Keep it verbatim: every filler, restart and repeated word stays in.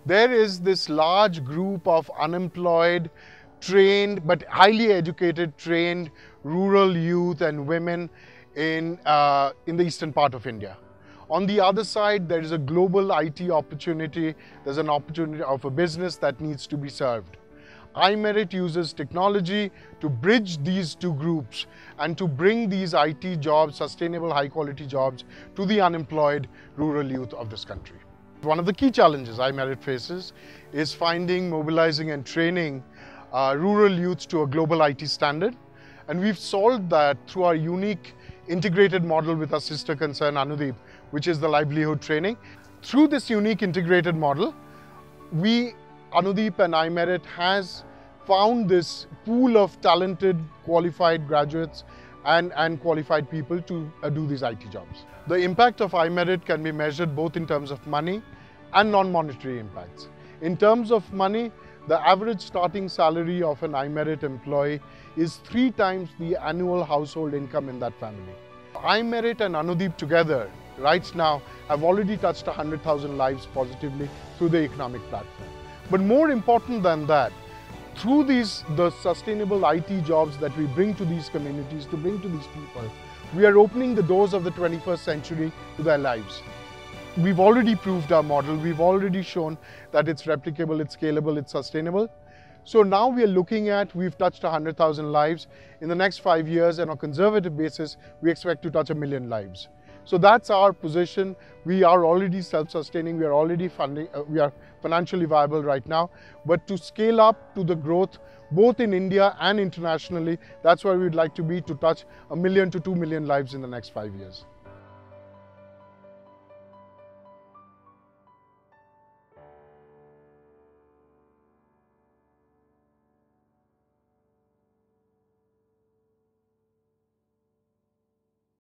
there is this large group of unemployed, trained, but highly educated, trained rural youth and women in, uh, in the eastern part of India. On the other side, there is a global I T opportunity. There's an opportunity of a business that needs to be served. iMerit uses technology to bridge these two groups and to bring these I T jobs, sustainable high quality jobs, to the unemployed rural youth of this country. One of the key challenges iMerit faces is finding, mobilizing and training uh, rural youth to a global I T standard. And we've solved that through our unique integrated model with our sister concern Anudeep, which is the livelihood training. Through this unique integrated model, we, Anudeep and iMerit, has found this pool of talented, qualified graduates and, and qualified people to uh, do these I T jobs. The impact of iMerit can be measured both in terms of money and non-monetary impacts. In terms of money, the average starting salary of an iMerit employee is three times the annual household income in that family. iMerit and Anudeep together, right now, have already touched one hundred thousand lives positively through the economic platform. But more important than that, through these, the sustainable I T jobs that we bring to these communities, to bring to these people, we are opening the doors of the twenty-first century to their lives. We've already proved our model. We've already shown that it's replicable, it's scalable, it's sustainable. So now we are looking at, we've touched one hundred thousand lives. In the next five years, on a conservative basis, we expect to touch a million lives. So that's our position. We are already self-sustaining. We are already funding, uh, we are financially viable right now. But to scale up to the growth, both in India and internationally, that's where we'd like to be, to touch a million to two million lives in the next five years.